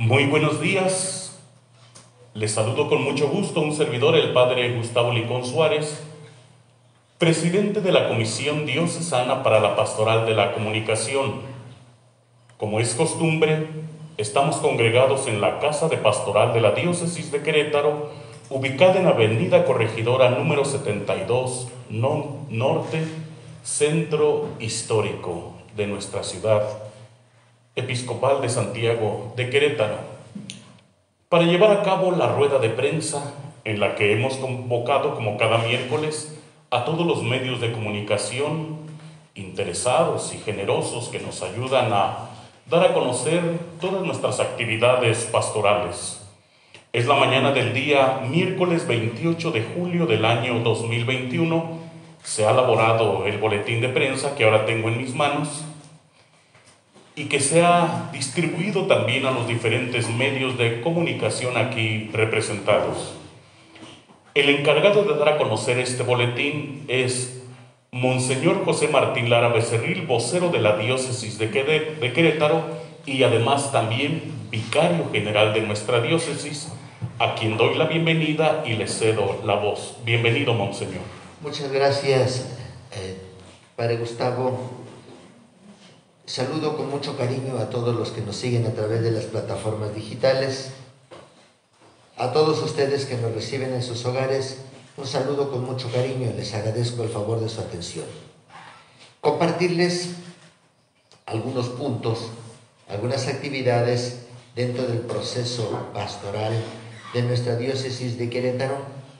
Muy buenos días, les saludo con mucho gusto un servidor, el Padre Gustavo Licón Suárez, presidente de la Comisión Diocesana para la Pastoral de la Comunicación. Como es costumbre, estamos congregados en la Casa de Pastoral de la Diócesis de Querétaro, ubicada en Avenida Corregidora número 72, Norte, Centro Histórico de nuestra ciudad episcopal de Santiago de Querétaro, para llevar a cabo la rueda de prensa en la que hemos convocado, como cada miércoles, a todos los medios de comunicación interesados y generosos que nos ayudan a dar a conocer todas nuestras actividades pastorales. Es la mañana del día miércoles 28 de julio del año 2021. Se ha elaborado el boletín de prensa que ahora tengo en mis manos y que se ha distribuido también a los diferentes medios de comunicación aquí representados. El encargado de dar a conocer este boletín es Monseñor José Martín Lara Becerril, vocero de la Diócesis de Querétaro y además también vicario general de nuestra diócesis, a quien doy la bienvenida y le cedo la voz. Bienvenido, Monseñor. Muchas gracias, Padre Gustavo. Saludo con mucho cariño a todos los que nos siguen a través de las plataformas digitales. A todos ustedes que nos reciben en sus hogares, un saludo con mucho cariño y les agradezco el favor de su atención. Compartirles algunos puntos, algunas actividades dentro del proceso pastoral de nuestra diócesis de Querétaro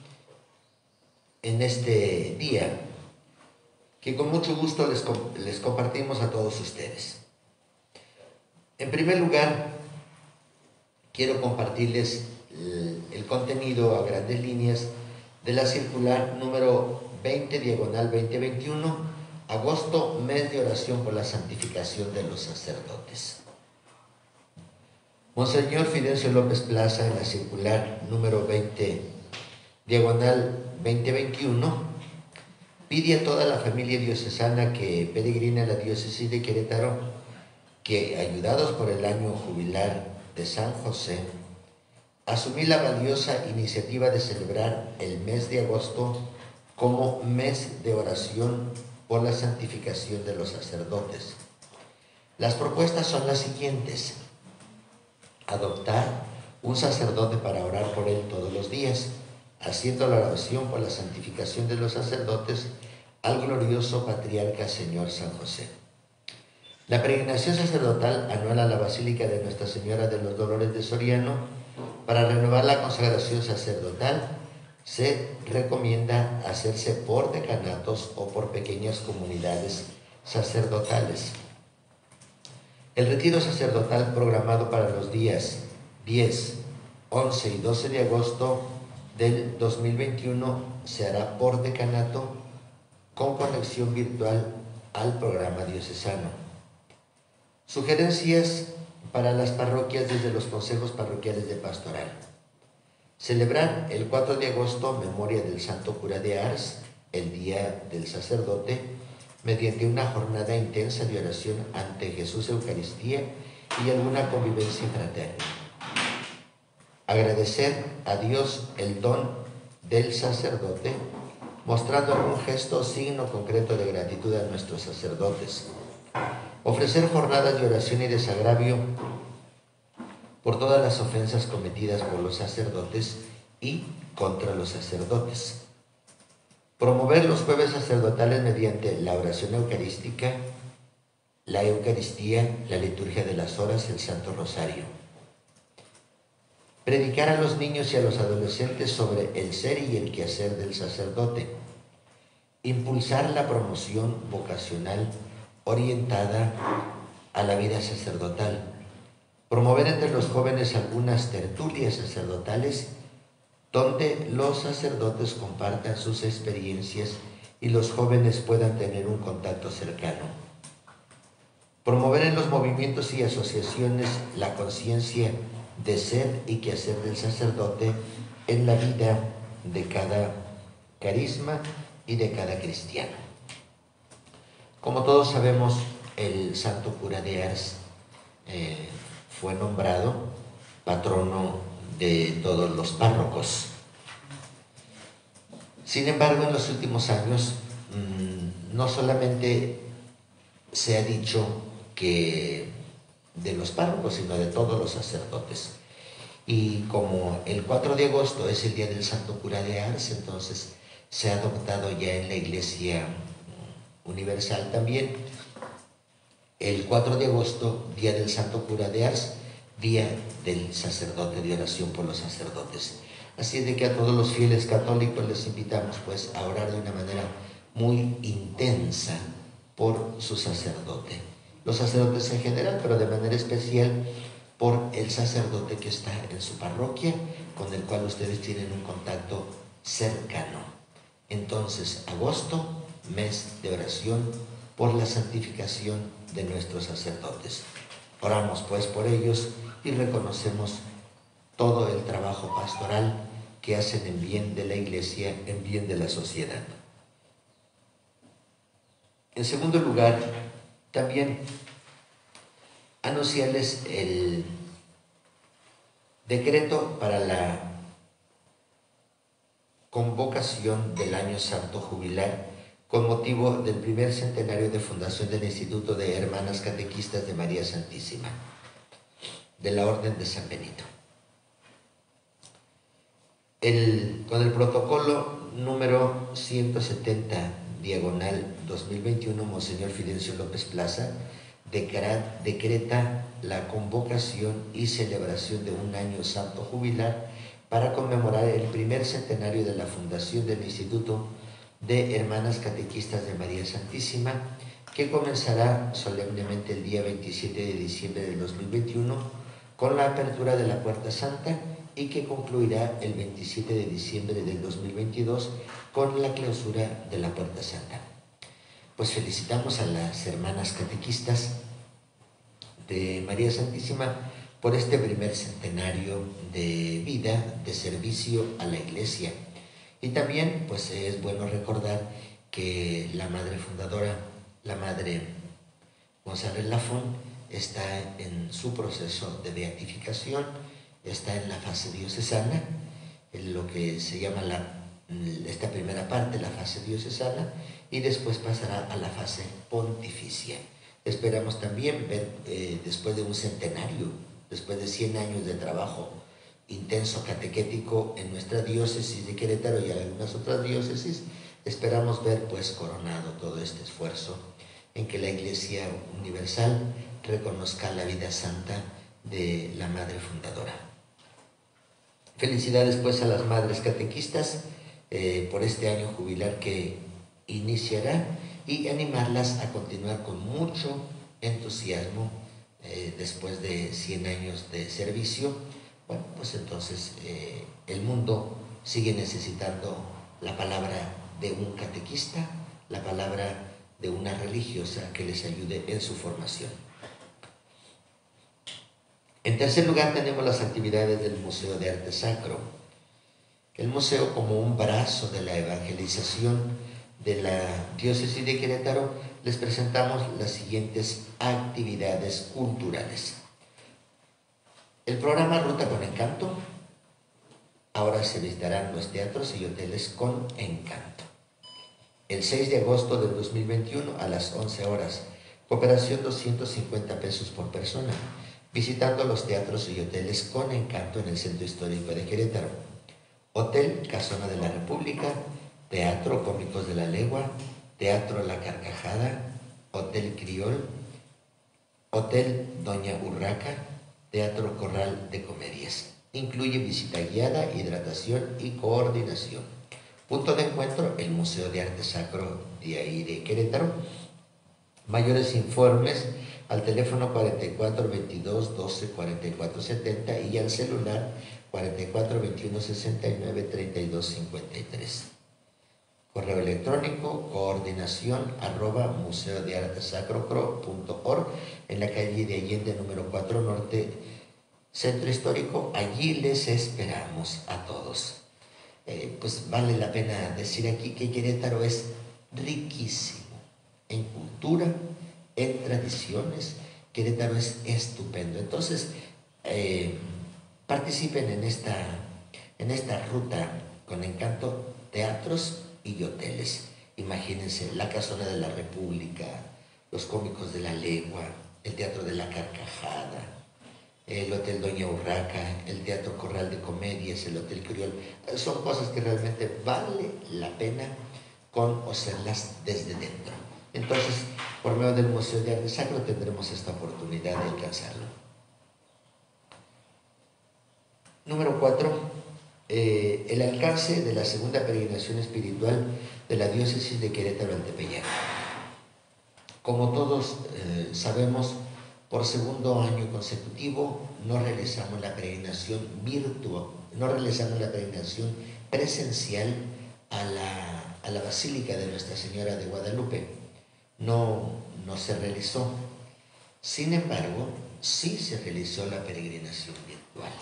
en este día, que con mucho gusto les compartimos a todos ustedes. En primer lugar, quiero compartirles el contenido a grandes líneas de la circular número 20/2021, agosto, mes de oración por la santificación de los sacerdotes. Monseñor Fidencio López Plaza, en la circular número 20/2021, pide a toda la familia diocesana que peregrina a la diócesis de Querétaro que, ayudados por el año jubilar de San José, asumir la valiosa iniciativa de celebrar el mes de agosto como mes de oración por la santificación de los sacerdotes. Las propuestas son las siguientes: adoptar un sacerdote para orar por él todos los días, haciendo la oración por la santificación de los sacerdotes al glorioso patriarca Señor San José. La peregrinación sacerdotal anual a la Basílica de Nuestra Señora de los Dolores de Soriano para renovar la consagración sacerdotal se recomienda hacerse por decanatos o por pequeñas comunidades sacerdotales. El retiro sacerdotal programado para los días 10, 11 y 12 de agosto del 2021 se hará por decanato con conexión virtual al programa diocesano. Sugerencias para las parroquias desde los consejos parroquiales de pastoral. Celebrar el 4 de agosto memoria del Santo Cura de Ars, el Día del Sacerdote, mediante una jornada intensa de oración ante Jesús Eucaristía y alguna convivencia fraterna. Agradecer a Dios el don del sacerdote, mostrando un gesto o signo concreto de gratitud a nuestros sacerdotes. Ofrecer jornadas de oración y desagravio por todas las ofensas cometidas por los sacerdotes y contra los sacerdotes. Promover los jueves sacerdotales mediante la oración eucarística, la Eucaristía, la liturgia de las horas, el Santo Rosario. Predicar a los niños y a los adolescentes sobre el ser y el quehacer del sacerdote. Impulsar la promoción vocacional orientada a la vida sacerdotal. Promover entre los jóvenes algunas tertulias sacerdotales donde los sacerdotes compartan sus experiencias y los jóvenes puedan tener un contacto cercano. Promover en los movimientos y asociaciones la conciencia de ser y quehacer del sacerdote en la vida de cada carisma y de cada cristiano. Como todos sabemos, el Santo Cura de Ars fue nombrado patrono de todos los párrocos. Sin embargo, en los últimos años no solamente se ha dicho que de los párrocos, sino de todos los sacerdotes. Y como el 4 de agosto es el día del Santo Cura de Ars, entonces se ha adoptado ya en la Iglesia Universal también el 4 de agosto, día del Santo Cura de Ars, día del sacerdote, de oración por los sacerdotes. Así es de que a todos los fieles católicos les invitamos pues a orar de una manera muy intensa por su sacerdote. Los sacerdotes en general, pero de manera especial por el sacerdote que está en su parroquia, con el cual ustedes tienen un contacto cercano. Entonces, agosto, mes de oración por la santificación de nuestros sacerdotes. Oramos pues por ellos y reconocemos todo el trabajo pastoral que hacen en bien de la Iglesia, en bien de la sociedad. En segundo lugar, también anunciarles el decreto para la convocación del Año Santo Jubilar con motivo del primer centenario de fundación del Instituto de Hermanas Catequistas de María Santísima, de la Orden de San Benito. Con el protocolo número 170, diagonal 2021, Monseñor Fidencio López Plaza decreta la convocación y celebración de un año santo jubilar para conmemorar el primer centenario de la fundación del Instituto de Hermanas Catequistas de María Santísima, que comenzará solemnemente el día 27 de diciembre del 2021 con la apertura de la Puerta Santa y que concluirá el 27 de diciembre del 2022 con la clausura de la Puerta Santa. Pues felicitamos a las hermanas catequistas de María Santísima por este primer centenario de vida, de servicio a la Iglesia. Y también pues es bueno recordar que la madre fundadora, la madre González Lafón, está en su proceso de beatificación, está en la fase diocesana, en lo que se llama esta primera parte, la fase diocesana, y después pasará a la fase pontificia. Esperamos también ver, después de un centenario, después de 100 años de trabajo intenso catequético en nuestra diócesis de Querétaro y en algunas otras diócesis, esperamos ver pues coronado todo este esfuerzo en que la Iglesia Universal reconozca la vida santa de la Madre Fundadora. Felicidades pues a las Madres Catequistas por este año jubilar que iniciará y animarlas a continuar con mucho entusiasmo después de 100 años de servicio. Bueno, pues entonces el mundo sigue necesitando la palabra de un catequista, la palabra de una religiosa que les ayude en su formación. En tercer lugar tenemos las actividades del Museo de Arte Sacro. El museo, como un brazo de la evangelización de la diócesis de Querétaro, les presentamos las siguientes actividades culturales. El programa Ruta con Encanto. Ahora se visitarán los teatros y hoteles con encanto. El 6 de agosto del 2021 a las 11 horas, cooperación 250 pesos por persona, visitando los teatros y hoteles con encanto en el Centro Histórico de Querétaro. Hotel Casona de la República, Teatro Cómicos de la Legua, Teatro La Carcajada, Hotel Criol, Hotel Doña Urraca, Teatro Corral de Comedias. Incluye visita guiada, hidratación y coordinación. Punto de encuentro, el Museo de Arte Sacro de ahí de Querétaro. Mayores informes al teléfono 44 22 12 44 70 y al celular 44 21 69 32 53. Correo electrónico coordinación@museodeartesacro.org en la calle de Allende número 4 Norte, Centro Histórico. Allí les esperamos a todos. Pues vale la pena decir aquí que Querétaro es riquísimo en cultura, en tradiciones. Querétaro es estupendo. Entonces, Participen en esta ruta con encanto, teatros y hoteles. Imagínense la Casona de la República, los Cómicos de la Legua, el Teatro de la Carcajada, el Hotel Doña Urraca, el Teatro Corral de Comedias, el Hotel Criol. Son cosas que realmente vale la pena conocerlas desde dentro. Entonces, por medio del Museo de Arte Sacro tendremos esta oportunidad de alcanzarlo. Número 4. El alcance de la segunda peregrinación espiritual de la diócesis de Querétaro-Tepeyac. Como todos sabemos, por segundo año consecutivo no realizamos la peregrinación virtual, no realizamos la peregrinación presencial a la Basílica de Nuestra Señora de Guadalupe. No se realizó. Sin embargo, sí se realizó la peregrinación virtual.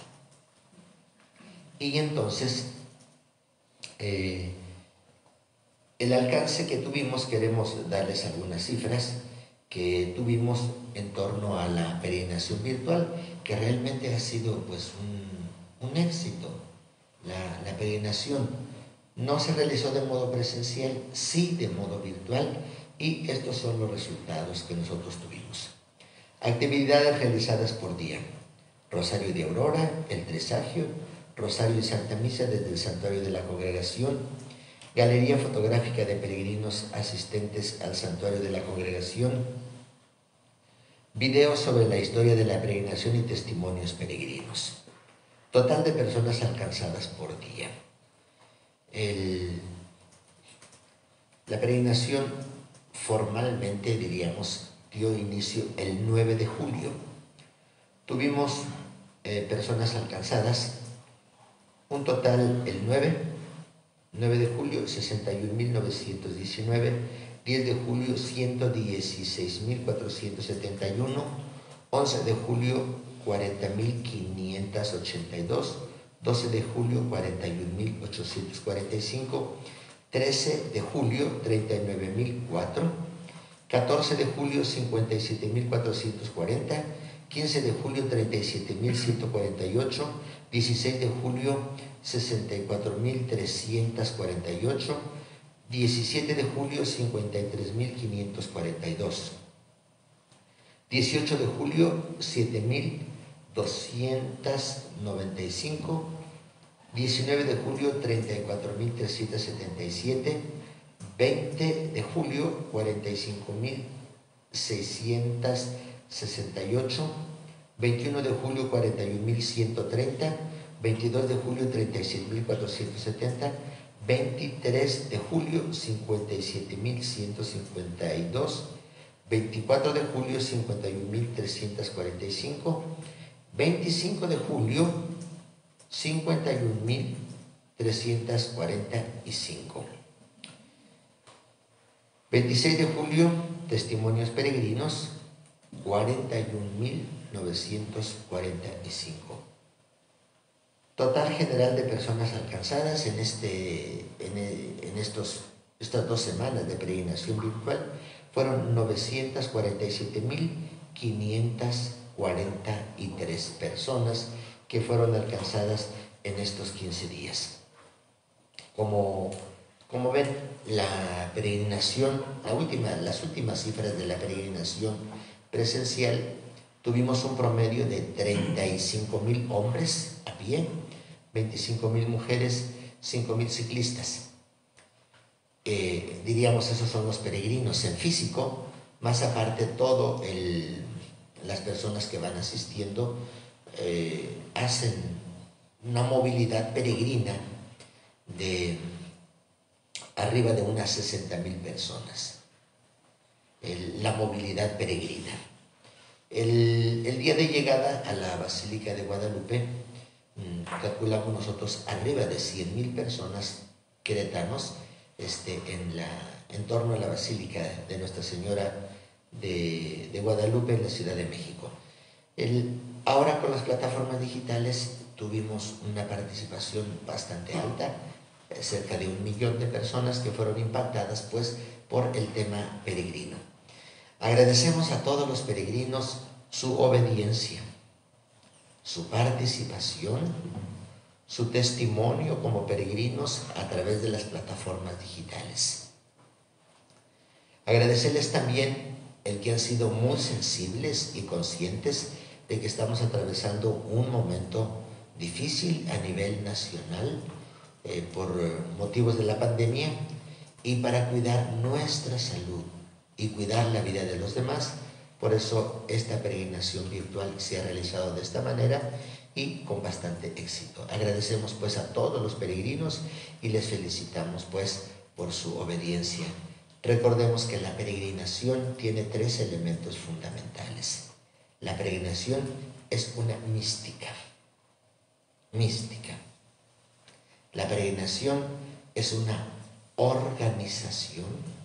Y entonces, el alcance que tuvimos, queremos darles algunas cifras que tuvimos en torno a la peregrinación virtual, que realmente ha sido pues un éxito. La peregrinación no se realizó de modo presencial, sí de modo virtual, y estos son los resultados que nosotros tuvimos. Actividades realizadas por día: Rosario de Aurora, el Tresagio, Rosario y Santa Misa desde el Santuario de la Congregación, Galería fotográfica de peregrinos asistentes al Santuario de la Congregación, videos sobre la historia de la peregrinación y testimonios peregrinos. Total de personas alcanzadas por día. La peregrinación formalmente, diríamos, dio inicio el 9 de julio. Tuvimos personas alcanzadas, un total el 9 de julio 61.919, 10 de julio 116.471, 11 de julio 40.582, 12 de julio 41.845, 13 de julio 39.004, 14 de julio 57.440, 15 de julio 37.148, 16 de julio 64.348, 17 de julio 53.542, 18 de julio 7.295, 19 de julio 34.377, 20 de julio 45.668, 21 de julio 41.130, 22 de julio 37.470, 23 de julio 57.152, 24 de julio 51.345, 25 de julio 51.345. 26 de julio, testimonios peregrinos, 41.945. Total general de personas alcanzadas en estas 2 semanas de peregrinación virtual fueron 947.543 personas que fueron alcanzadas en estos 15 días. Como ven, la peregrinación, las últimas cifras de la peregrinación presencial, tuvimos un promedio de 35.000 hombres a pie, 25.000 mujeres, 5.000 ciclistas. Diríamos, esos son los peregrinos en físico, más aparte las personas que van asistiendo hacen una movilidad peregrina de arriba de unas 60.000 personas. La movilidad peregrina. El día de llegada a la Basílica de Guadalupe, calculamos nosotros arriba de 100.000 personas queretanos en torno a la Basílica de Nuestra Señora de Guadalupe en la Ciudad de México. Ahora con las plataformas digitales tuvimos una participación bastante alta, cerca de 1 millón de personas que fueron impactadas pues por el tema peregrino. Agradecemos a todos los peregrinos su obediencia, su participación, su testimonio como peregrinos a través de las plataformas digitales. Agradecerles también el que han sido muy sensibles y conscientes de que estamos atravesando un momento difícil a nivel nacional por motivos de la pandemia, y para cuidar nuestra salud y cuidar la vida de los demás. Por eso esta peregrinación virtual se ha realizado de esta manera y con bastante éxito. Agradecemos pues a todos los peregrinos y les felicitamos pues por su obediencia. Recordemos que la peregrinación tiene 3 elementos fundamentales. La peregrinación es una mística. La peregrinación es una organización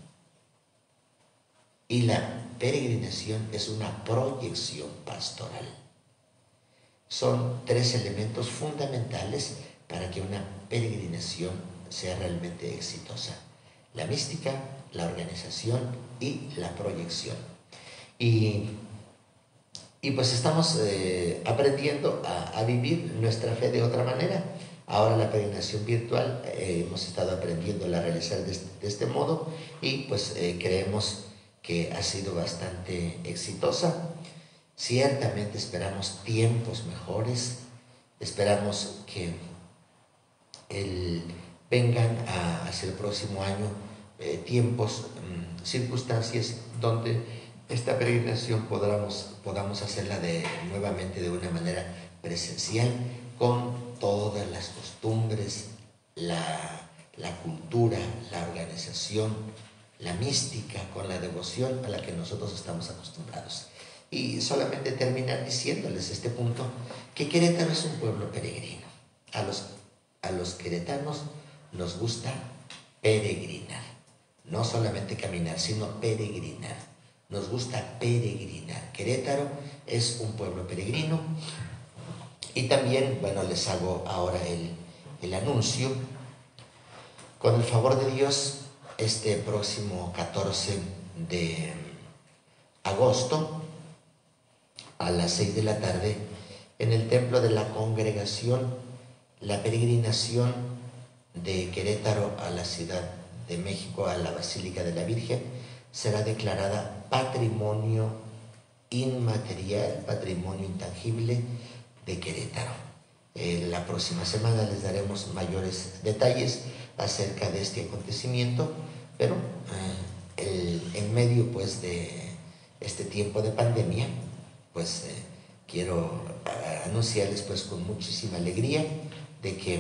y la peregrinación es una proyección pastoral. Son 3 elementos fundamentales para que una peregrinación sea realmente exitosa: la mística, la organización y la proyección. Y pues estamos aprendiendo a vivir nuestra fe de otra manera. Ahora la peregrinación virtual hemos estado aprendiendo a realizar de este modo, y pues creemos que ha sido bastante exitosa. Ciertamente esperamos tiempos mejores, esperamos que vengan hacia el próximo año tiempos, circunstancias donde esta peregrinación podamos hacerla nuevamente de una manera presencial, con todas las costumbres, la cultura, la organización, la mística, con la devoción a la que nosotros estamos acostumbrados. Y solamente terminar diciéndoles este punto, que Querétaro es un pueblo peregrino. A los queretanos nos gusta peregrinar, no solamente caminar, sino peregrinar. Nos gusta peregrinar. Querétaro es un pueblo peregrino. Y también, bueno, les hago ahora el anuncio. Con el favor de Dios, este próximo 14 de agosto, a las 6 de la tarde, en el Templo de la Congregación, la peregrinación de Querétaro a la Ciudad de México, a la Basílica de la Virgen, será declarada patrimonio inmaterial, patrimonio intangible de Querétaro. La próxima semana les daremos mayores detalles acerca de este acontecimiento, pero en medio pues de este tiempo de pandemia, pues quiero anunciarles pues con muchísima alegría de que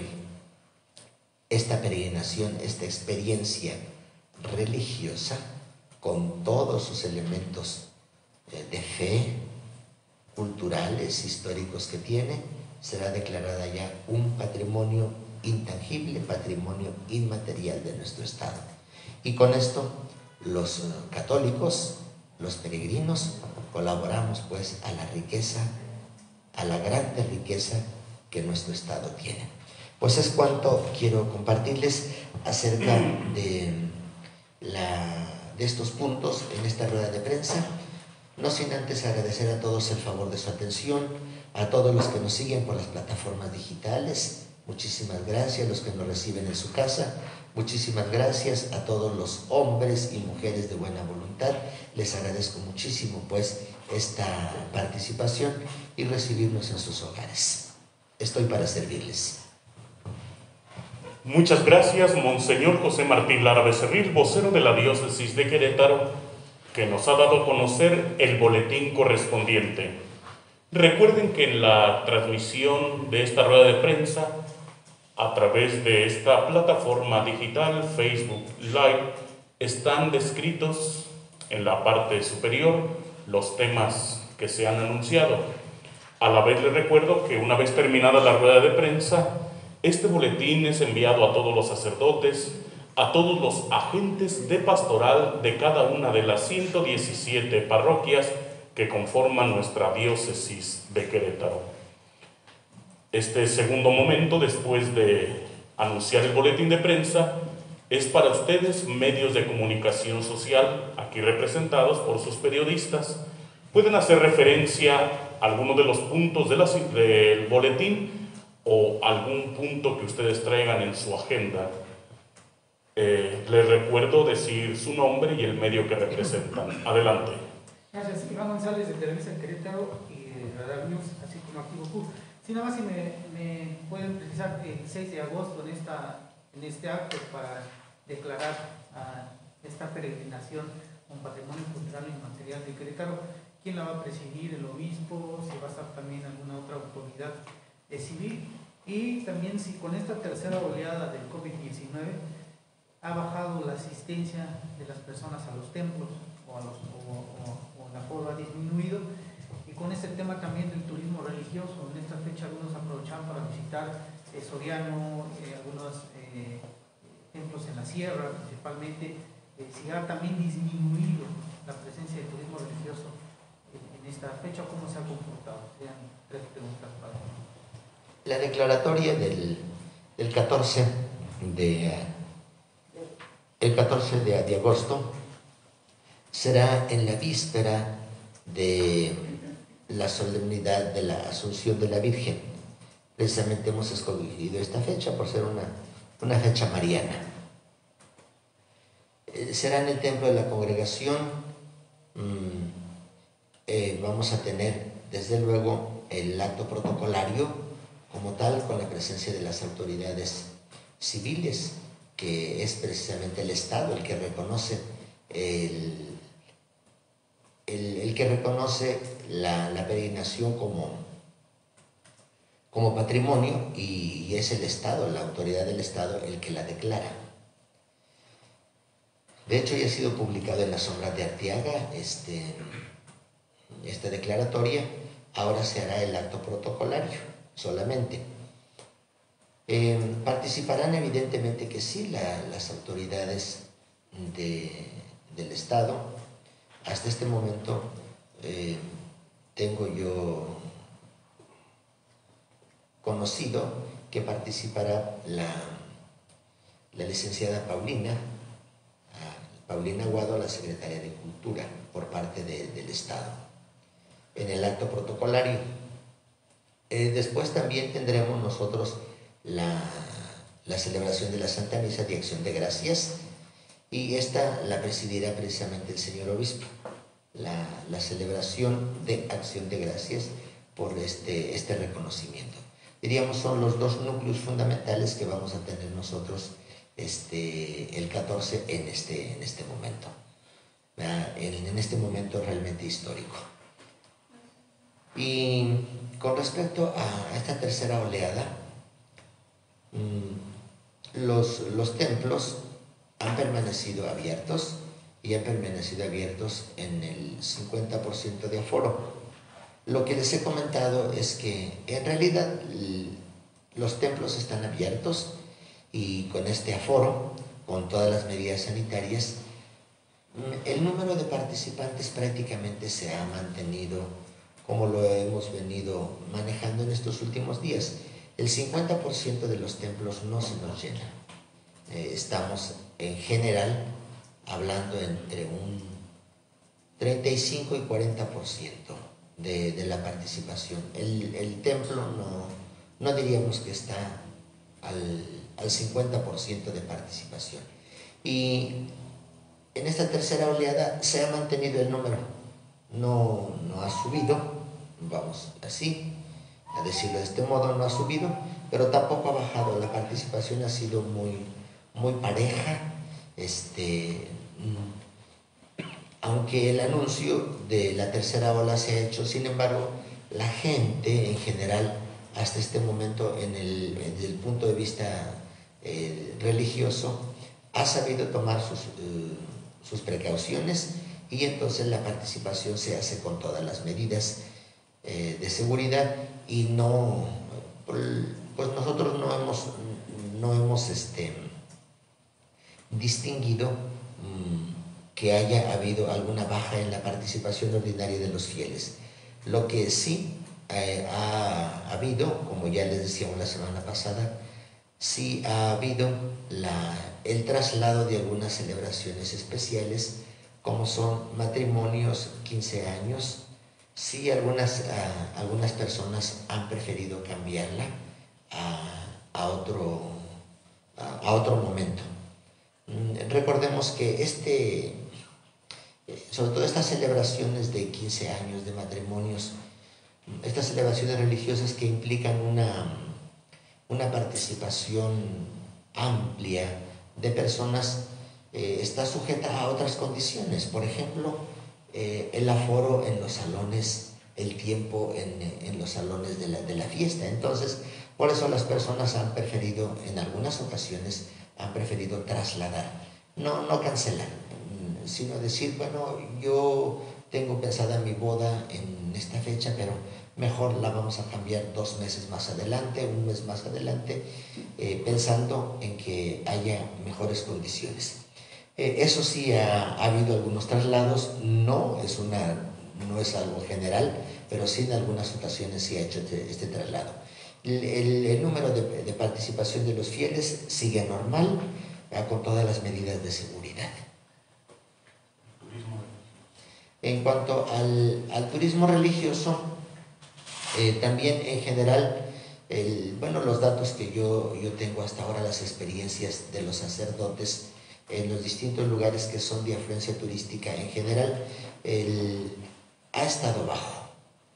esta peregrinación, esta experiencia religiosa, con todos sus elementos de fe, culturales, históricos que tiene, será declarada ya un patrimonio intangible, patrimonio inmaterial de nuestro Estado. Y con esto los católicos, los peregrinos, colaboramos pues a la riqueza, a la grande riqueza que nuestro Estado tiene. Pues es cuanto quiero compartirles acerca de estos puntos en esta rueda de prensa. No sin antes agradecer a todos el favor de su atención, a todos los que nos siguen por las plataformas digitales. Muchísimas gracias a los que nos reciben en su casa. Muchísimas gracias a todos los hombres y mujeres de buena voluntad. Les agradezco muchísimo pues esta participación y recibirnos en sus hogares. Estoy para servirles. Muchas gracias, Monseñor José Martín Lara Becerril, vocero de la Diócesis de Querétaro, que nos ha dado a conocer el boletín correspondiente. Recuerden que en la transmisión de esta rueda de prensa, a través de esta plataforma digital Facebook Live, están descritos en la parte superior los temas que se han anunciado. A la vez les recuerdo que una vez terminada la rueda de prensa, este boletín es enviado a todos los sacerdotes, a todos los agentes de pastoral de cada una de las 117 parroquias que conforman nuestra diócesis de Querétaro. Este segundo momento, después de anunciar el boletín de prensa, es para ustedes, medios de comunicación social, aquí representados por sus periodistas, Pueden hacer referencia a alguno de los puntos del boletín o algún punto que ustedes traigan en su agenda. Les recuerdo decir su nombre y el medio que representan. Adelante. Gracias. Iván González, de Televisa Querétaro y de Radar News, así como Activo Q. Si nada más si me pueden precisar el 6 de agosto en este acto para declarar esta peregrinación con patrimonio cultural e inmaterial de Querétaro, ¿quién la va a presidir? ¿El obispo? ¿Si va a estar también alguna otra autoridad civil? Y también si con esta tercera oleada del COVID-19 ha bajado la asistencia de las personas a los templos o el aforo ha disminuido, y con este tema también del turismo religioso. En esta fecha algunos aprovechan para visitar Soriano, algunos templos en la sierra principalmente. Si ha también disminuido la presencia de turismo religioso en esta fecha, ¿cómo se ha comportado? Sean 3 preguntas para mí. La declaratoria del 14 de agosto será en la víspera de la solemnidad de la Asunción de la Virgen. Precisamente hemos escogido esta fecha por ser una fecha mariana. Será en el templo de la congregación. Vamos a tener desde luego el acto protocolario como tal, con la presencia de las autoridades civiles, que es precisamente el Estado el que reconoce la peregrinación como patrimonio, y es el Estado, la autoridad del Estado, el que la declara. De hecho, ya ha sido publicado en la Sombra de Arteaga esta declaratoria. Ahora se hará el acto protocolario solamente. Participarán evidentemente que sí las autoridades del Estado. Hasta este momento tengo yo conocido que participará la licenciada Paulina Aguado, la secretaria de Cultura, por parte del Estado, en el acto protocolario. Después también tendremos nosotros la celebración de la Santa Misa de Acción de Gracias, y esta la presidirá precisamente el señor obispo, la celebración de Acción de Gracias por este reconocimiento. Diríamos, son los dos núcleos fundamentales que vamos a tener nosotros el 14 en este momento, en este momento realmente histórico. Y con respecto a esta tercera oleada, los templos han permanecido abiertos, y han permanecido abiertos en el 50% de aforo. Lo que les he comentado es que en realidad los templos están abiertos, y con este aforo, con todas las medidas sanitarias, el número de participantes prácticamente se ha mantenido como lo hemos venido manejando en estos últimos días. El 50% de los templos no se nos llena. Estamos en general hablando entre un 35 y 40% de la participación. El templo no diríamos que está al 50% de participación. Y en esta tercera oleada se ha mantenido el número, no ha subido, vamos así a decirlo de este modo, no ha subido, pero tampoco ha bajado. La participación ha sido muy pareja, aunque el anuncio de la tercera ola se ha hecho. Sin embargo, la gente en general hasta este momento, desde el punto de vista religioso, ha sabido tomar sus precauciones, y entonces la participación se hace con todas las medidas de seguridad, y pues nosotros no hemos distinguido que haya habido alguna baja en la participación ordinaria de los fieles. Lo que sí ha habido, como ya les decíamos la semana pasada, sí ha habido el traslado de algunas celebraciones especiales, como son matrimonios, 15 años, Sí, algunas personas han preferido cambiarla a otro momento. Recordemos que sobre todo estas celebraciones de 15 años, de matrimonios, estas celebraciones religiosas que implican una participación amplia de personas, está sujeta a otras condiciones. Por ejemplo, el aforo en los salones, el tiempo en los salones de la fiesta. Entonces, por eso las personas han preferido, en algunas ocasiones, han preferido trasladar, no cancelar, sino decir, bueno, yo tengo pensada mi boda en esta fecha, pero mejor la vamos a cambiar 2 meses más adelante, 1 mes más adelante, pensando en que haya mejores condiciones. Eso sí, ha habido algunos traslados, no es algo general, pero sí en algunas ocasiones sí ha hecho este traslado. El número de participación de los fieles sigue normal, con todas las medidas de seguridad. En cuanto al turismo religioso, también en general, los datos que yo tengo hasta ahora, las experiencias de los sacerdotes en los distintos lugares que son de afluencia turística, en general, ha estado bajo.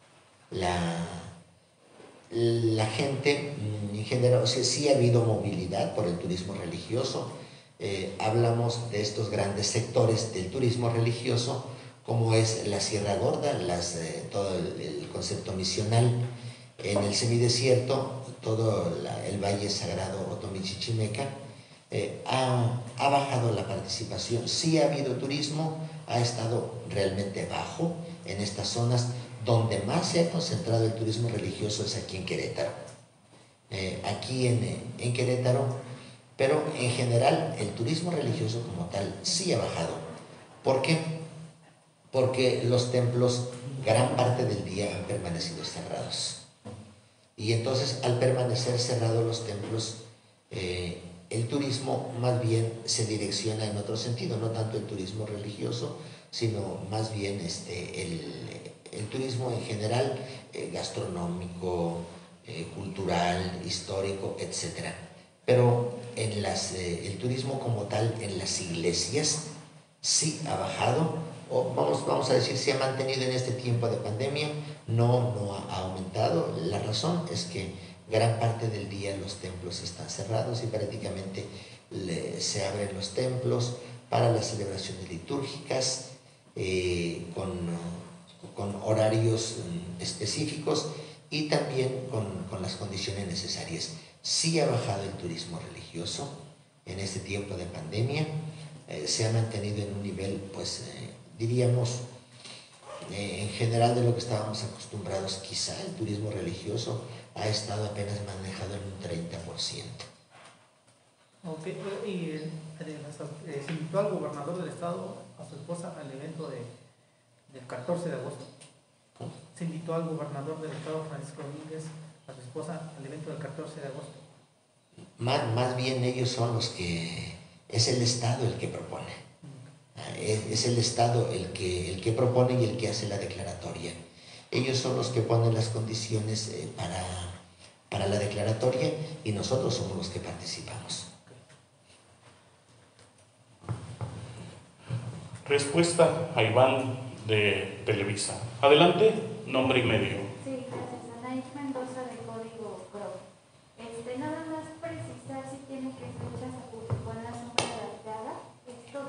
La gente, en general, o sea, sí ha habido movilidad por el turismo religioso. Hablamos de estos grandes sectores del turismo religioso, como es la Sierra Gorda, todo el concepto misional, en el semidesierto, todo el Valle Sagrado Otomi-Chichimeca. Ha bajado la participación, sí ha habido turismo, ha estado realmente bajo en estas zonas. Donde más se ha concentrado el turismo religioso es aquí en Querétaro. Aquí en Querétaro, pero en general el turismo religioso como tal sí ha bajado. ¿Por qué? Porque los templos gran parte del día han permanecido cerrados. Y entonces, al permanecer cerrados los templos, el turismo más bien se direcciona en otro sentido, no tanto el turismo religioso, sino más bien el turismo en general, gastronómico, cultural, histórico, etc. Pero el turismo como tal en las iglesias sí ha bajado, o vamos a decir, se ha mantenido en este tiempo de pandemia, no ha aumentado. La razón es que gran parte del día los templos están cerrados y prácticamente se abren los templos para las celebraciones litúrgicas, con horarios específicos y también con las condiciones necesarias. Sí ha bajado el turismo religioso en este tiempo de pandemia, se ha mantenido en un nivel, pues diríamos, en general de lo que estábamos acostumbrados. Quizá el turismo religioso ha estado apenas manejado en un 30%. Ok, y se invitó al gobernador del estado, a su esposa, al evento del 14 de agosto. Se invitó al gobernador del estado, Francisco Domínguez, a su esposa, al evento del 14 de agosto. Más bien ellos son los que... Es el Estado el que propone. Es el Estado el que propone y el que hace la declaratoria. Ellos son los que ponen las condiciones para la declaratoria y nosotros somos los que participamos. Respuesta a Iván de Televisa. Adelante, nombre y medio. Sí, gracias. Anaís Mendoza de Código Pro. Nada más precisar si tiene que fechas se publicó en la sombra de la tirada, esto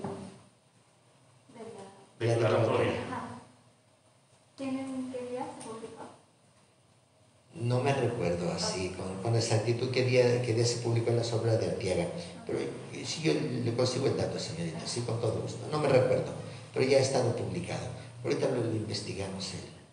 de la Declaratoria. Ajá. ¿Tienen qué día se publicó? No me recuerdo así con exactitud qué día se publicó en la sombra de Arteaga, pero si yo le consigo el dato, señorita, sí, con todo gusto. No me recuerdo, pero ya ha estado publicado. Ahorita lo investigamos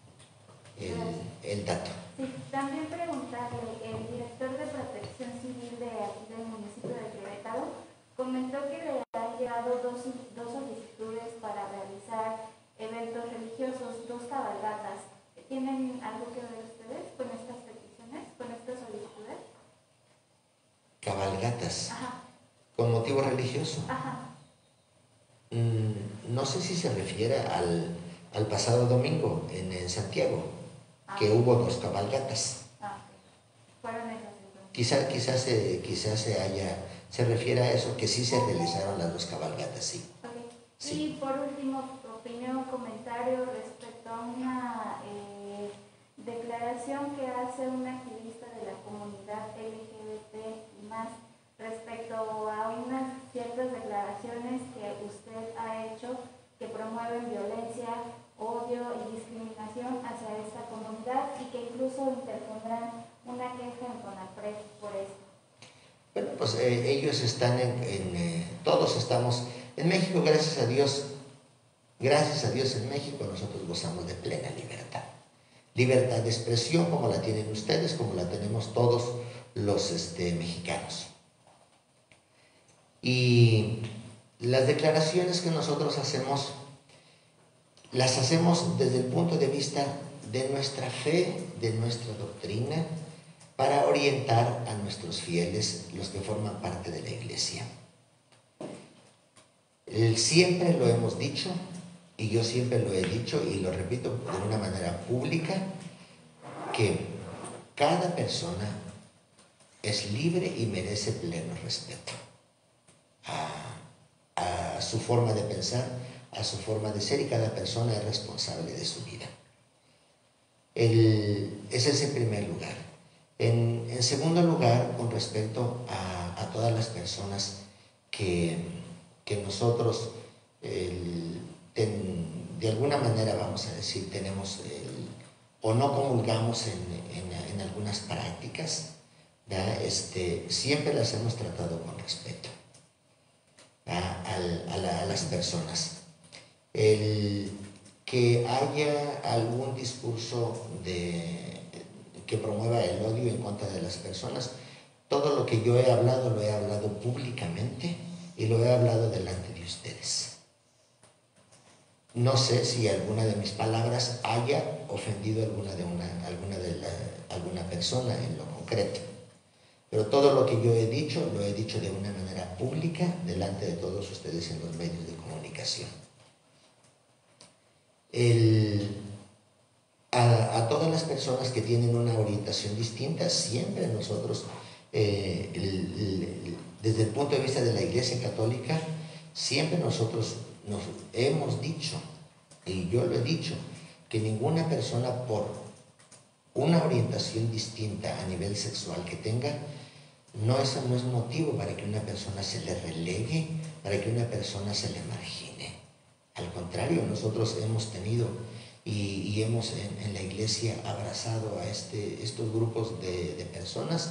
el dato. Sí, también preguntarle, el director de Protección Civil de aquí del municipio de Querétaro comentó que le han llegado dos solicitudes para realizar eventos religiosos, 2 cabalgatas. ¿Tienen algo que ver ustedes con estas peticiones, con estas solicitudes? Cabalgatas. Ajá. ¿Con motivo religioso? Ajá. No sé si se refiere al pasado domingo en Santiago, que hubo 2 cabalgatas. Fueron esas entonces. Quizás se refiere a eso, que sí se realizaron las 2 cabalgatas, sí. Okay. Sí. Y por último, opinión, comentario respecto a una declaración que hace una activista de la comunidad LGBT y más respecto a unas ciertas declaraciones que usted ha hecho que promueven violencia, odio y discriminación hacia esta comunidad y que incluso interpondrán una queja en CONAPRED por esto. Bueno, pues ellos están todos estamos en México, gracias a Dios en México nosotros gozamos de plena libertad. Libertad de expresión como la tienen ustedes, como la tenemos todos los mexicanos. Y las declaraciones que nosotros hacemos, las hacemos desde el punto de vista de nuestra fe, de nuestra doctrina, para orientar a nuestros fieles, los que forman parte de la iglesia. Siempre lo hemos dicho, y yo siempre lo he dicho, y lo repito de una manera pública, que cada persona es libre y merece pleno respeto a su forma de pensar, a su forma de ser, y cada persona es responsable de su vida. Ese es el primer lugar. En segundo lugar, con respecto a todas las personas que nosotros de alguna manera, vamos a decir, tenemos o no comulgamos en algunas prácticas, siempre las hemos tratado con respeto a las personas. El que haya algún discurso que promueva el odio en contra de las personas, todo lo que yo he hablado lo he hablado públicamente y lo he hablado delante de ustedes. No sé si alguna de mis palabras haya ofendido alguna persona en lo concreto, pero todo lo que yo he dicho lo he dicho de una manera pública delante de todos ustedes en los medios de comunicación. A todas las personas que tienen una orientación distinta, siempre nosotros, desde el punto de vista de la Iglesia Católica, siempre nosotros nos hemos dicho, y yo lo he dicho, que ninguna persona por una orientación distinta a nivel sexual que tenga, eso no es motivo para que una persona se le relegue, para que una persona se le margine. Al contrario, nosotros hemos tenido y hemos en la Iglesia abrazado a estos grupos de personas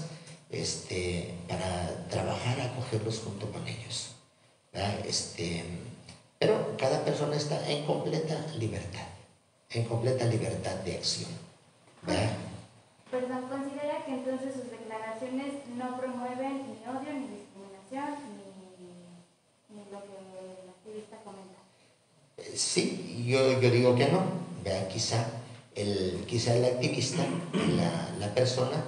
para trabajar, acogerlos junto con ellos, ¿verdad? Pero cada persona está en completa libertad de acción, ¿verdad? Perdón, ¿considera que entonces sus declaraciones no promueven ni odio, ni discriminación, ni lo que el activista comenta? Sí, yo digo que no, ¿verdad? Quizá el activista, la persona,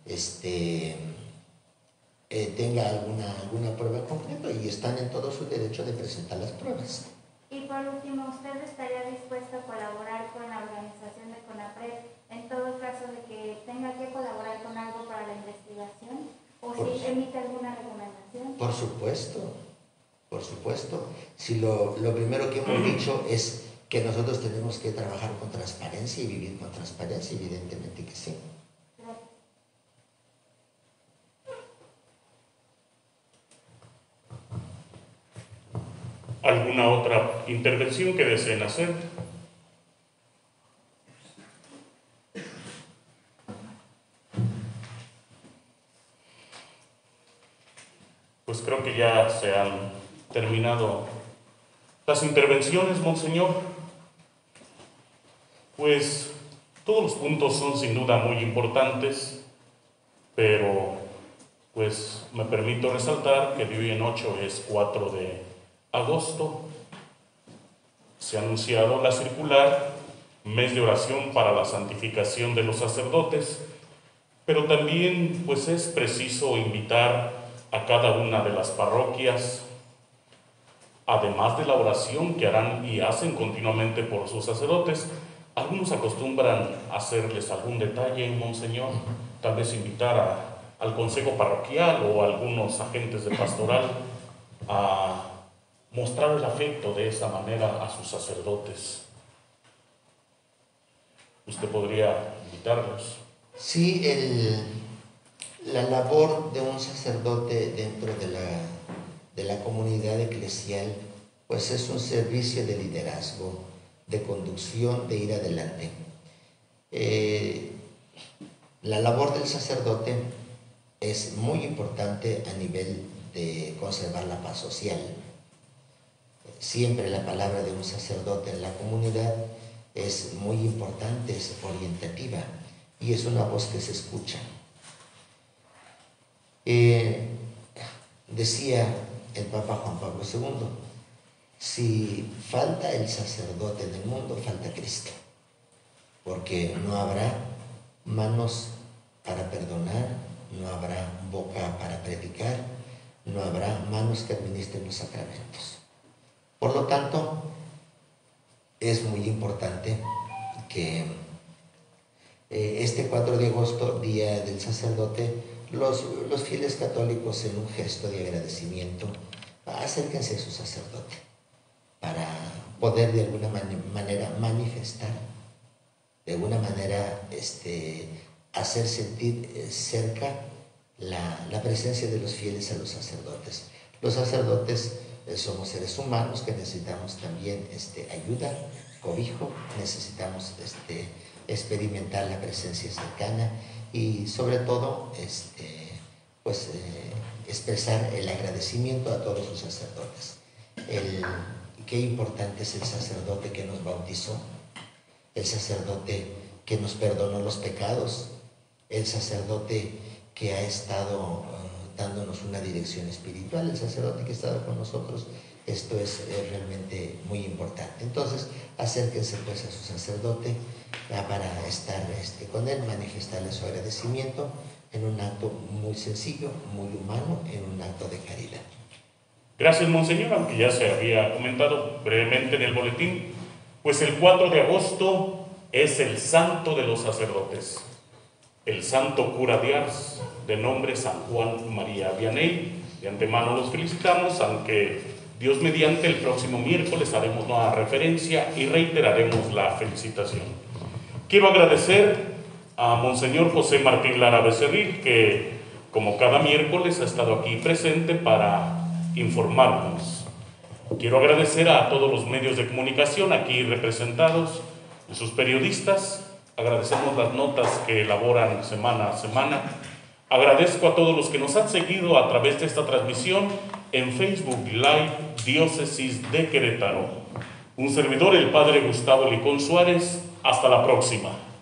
tenga alguna prueba concreta y están en todo su derecho de presentar las pruebas. Y por último, ¿usted estaría dispuesto a colaborar con la organización de CONAPRED en todo caso de que tenga que colaborar con algo para la investigación? ¿O si emite alguna recomendación? Por supuesto. Si lo primero que hemos dicho es que nosotros tenemos que trabajar con transparencia y vivir con transparencia, evidentemente que sí. ¿Alguna otra intervención que deseen hacer? Pues creo que ya se han terminado las intervenciones, monseñor. Pues todos los puntos son sin duda muy importantes, pero pues me permito resaltar que de hoy en 8 es 4 de agosto. Se ha anunciado la circular Mes de Oración para la Santificación de los Sacerdotes, pero también pues es preciso invitar a cada una de las parroquias además de la oración que harán y hacen continuamente por sus sacerdotes, algunos acostumbran a hacerles algún detalle, monseñor, tal vez invitar al consejo parroquial o a algunos agentes de pastoral a mostrar el afecto de esa manera a sus sacerdotes. ¿Usted podría invitarlos? Sí, la labor de un sacerdote dentro de la comunidad eclesial, pues es un servicio de liderazgo, de conducción, de ir adelante. La labor del sacerdote es muy importante a nivel de conservar la paz social. Siempre la palabra de un sacerdote en la comunidad es muy importante, es orientativa y es una voz que se escucha. Decía el Papa Juan Pablo II, si falta el sacerdote en el mundo, falta Cristo, porque no habrá manos para perdonar, no habrá boca para predicar, no habrá manos que administren los sacramentos. Por lo tanto, es muy importante que este 4 de agosto, Día del Sacerdote, los fieles católicos, en un gesto de agradecimiento, acérquense a su sacerdote para poder de alguna manera manifestar, de alguna manera hacer sentir cerca la presencia de los fieles a los sacerdotes. Los sacerdotes somos seres humanos que necesitamos también ayuda, cobijo, necesitamos experimentar la presencia cercana y sobre todo expresar el agradecimiento a todos los sacerdotes. Qué importante es el sacerdote que nos bautizó, el sacerdote que nos perdonó los pecados, el sacerdote que ha estado dándonos una dirección espiritual, el sacerdote que ha estado con nosotros. Esto es realmente muy importante. Entonces, acérquense pues a su sacerdote para estar con él, manifestarle su agradecimiento en un acto muy sencillo, muy humano, en un acto de caridad. Gracias, monseñor, aunque ya se había comentado brevemente en el boletín, pues el 4 de agosto es el santo de los sacerdotes, el santo cura de Ars, de nombre San Juan María Vianney. De antemano los felicitamos, aunque Dios mediante el próximo miércoles haremos nueva referencia y reiteraremos la felicitación. Quiero agradecer a monseñor José Martín Lara Becerril, que como cada miércoles ha estado aquí presente para informarnos. Quiero agradecer a todos los medios de comunicación aquí representados, a sus periodistas. Agradecemos las notas que elaboran semana a semana. Agradezco a todos los que nos han seguido a través de esta transmisión en Facebook Live Diócesis de Querétaro. Un servidor, el Padre Gustavo Licón Suárez. Hasta la próxima.